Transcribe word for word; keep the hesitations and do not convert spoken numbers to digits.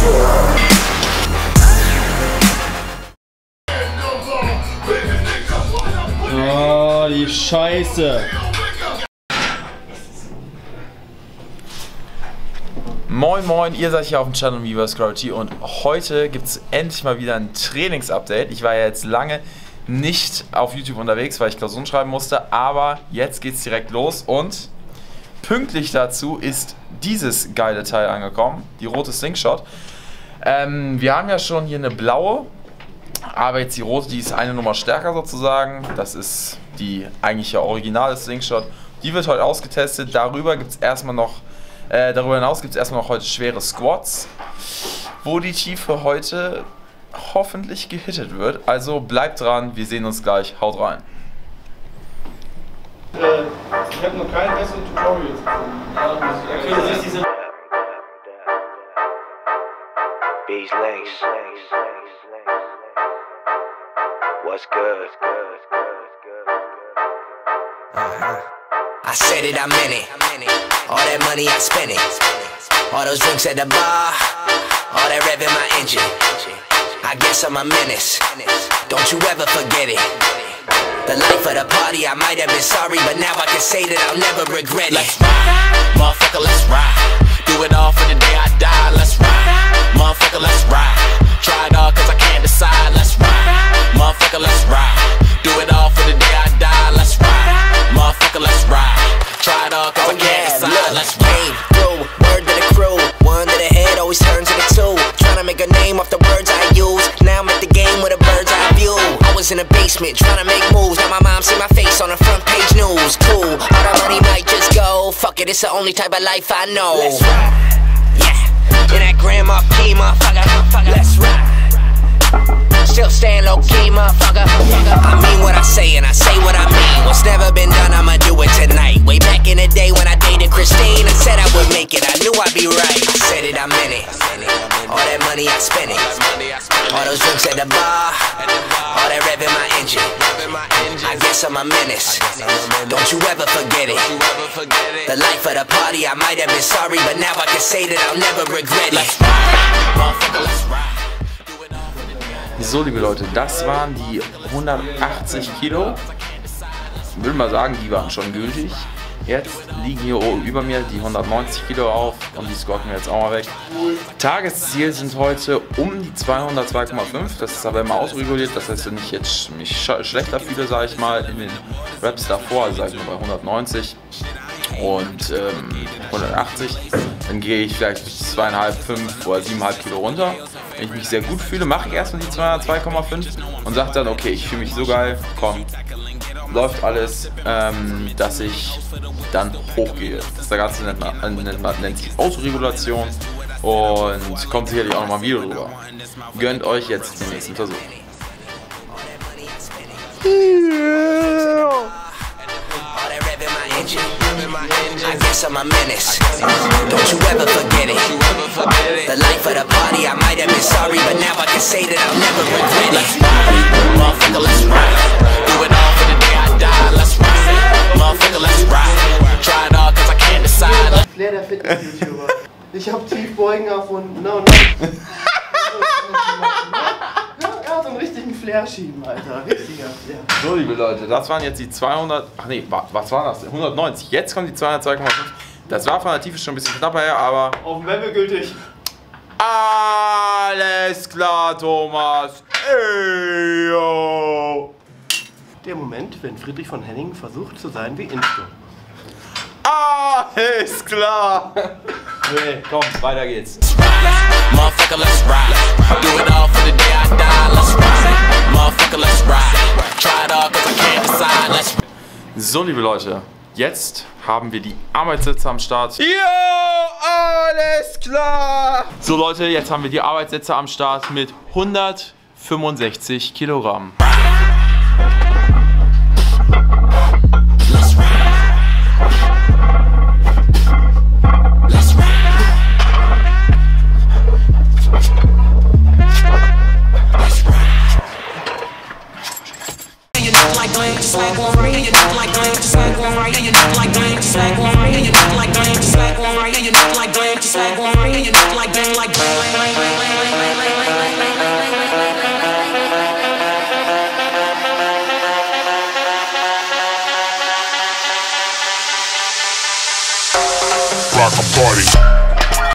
Oh, die Scheiße. Moin moin, ihr seid hier auf dem Channel Miiverse Gravity und heute gibt es endlich mal wieder ein Trainingsupdate. Ich war ja jetzt lange nicht auf YouTube unterwegs, weil ich Klausuren schreiben musste, aber jetzt geht es direkt los und pünktlich dazu ist dieses geile Teil angekommen, die rote Slingshot. Ähm, wir haben ja schon hier eine blaue, aber jetzt die rote, die ist eine Nummer stärker sozusagen. Das ist die eigentliche originale Slingshot. Die wird heute ausgetestet. Darüber gibt es erstmal noch Äh, darüber hinaus gibt es erstmal noch heute schwere Squats, wo die Tiefe heute hoffentlich gehittet wird. Also bleibt dran, wir sehen uns gleich, haut rein. Äh, ich habe noch keinen besseren Tutorials gefunden. Ja, okay, das ist diese Beach Links. What's good? Uh-huh. I said it, I meant it. All that money I spent it. All those drinks at the bar. All that rev in my engine. I guess I'm a menace. Don't you ever forget it. The life of the party, I might have been sorry, but now I can say that I'll never regret it. Let's ride, motherfucker, let's ride. Do it all for the day I die. Let's ride, motherfucker, let's ride. Try it all cause I can't decide. Let's ride, motherfucker, let's ride. Do it all for the day I die. Let's ride, motherfucker, let's ride. Try it all cause oh, I can't yeah, decide. Look, let's ride. Through, word to the crew. One to the head always turns to the two. Trying to make a name off the words I use. Now I'm at the game with a bird's eye view. I was in the basement trying to make moves. Now my mom see my face on the front page news. Cool, all the money might just go. Fuck it, it's the only type of life I know. Let's ride. Yeah, in that grandma key, motherfucker. Let's ride. Still staying low key, motherfucker. I mean what I say and I say what I mean. What's never been done, I'ma do it tonight. Way back in the day when I dated Christine and said I would make it, I knew I'd be right. I said it, I meant it. All that money I spent it. All those drinks at the bar. All that rev in my engine. I guess I'm a menace. Don't you ever forget it. The life of the party, I might have been sorry, but now I can say that I'll never regret it. Let's ride, motherfucker, let's ride. So, liebe Leute, das waren die hundertachtzig Kilo. Ich will mal sagen, die waren schon gültig. Jetzt liegen hier über mir die hundertneunzig Kilo auf und die squatten wir jetzt auch mal weg. Tagesziel sind heute um die zweihundert, zwei Komma fünf. Das ist aber immer ausreguliert, das heißt, wenn ich jetzt mich schlechter fühle, sage ich mal, in den Reps davor, also sage ich mal bei hundertneunzig und ähm, hundertachtzig, dann gehe ich vielleicht zweieinhalb, fünf oder siebeneinhalb Kilo runter. Wenn ich mich sehr gut fühle, mache ich erstmal die zweihundert, zwei Komma fünf und sage dann, okay, ich fühle mich so geil, komm, läuft alles, ähm, dass ich dann hochgehe. Das Ganze nennt, man, nennt, man, nennt sich Autoregulation und kommt sicherlich auch nochmal ein Video drüber. Gönnt euch jetzt den nächsten Versuch. I guess I'm a menace. Don't you ever forget it. The life of the party, I might have been sorry, but now I can say that I'll never regret it. Let's ride, motherfucker, let's ride. Do it all for the day I die. Let's ride, motherfucker, let's ride. Try it all cause I can't decide. Flair der Fitness-YouTuber. Ich hab Tiefbeugen erfunden. No, no. Er hat so einen richtigen Flair schieben, Alter. Richtiger Flair. So, liebe Leute, das waren jetzt die zweihundert. Ach nee, was war das? hundertneunzig. Jetzt kommt die zweihundert, zwei Komma fünf. Das war von der Tiefe schon ein bisschen knapper her, aber. Auf dem Level gültig. Alles klar, Thomas. Ey, yo. Der Moment, wenn Friedrich von Henning versucht zu sein wie Insto. Alles klar. Okay, komm, weiter geht's. Motherfucker, let's ride. Do it all for the day I die. Let's ride. Motherfucker, let's ride. Try it all cause I can't decide. Let's ride. So, liebe Leute, jetzt haben wir die Arbeitssätze am Start. Jo, alles klar. So, Leute, jetzt haben wir die Arbeitssätze am Start mit hundertfünfundsechzig Kilogramm. Just like one ring, and you look like glam. Just like one ring, and you look like glam. Just like one ring, and you look like glam. Just like one ring, and you look like glam. Just like one ring, and you look like glam, like glam. like a party.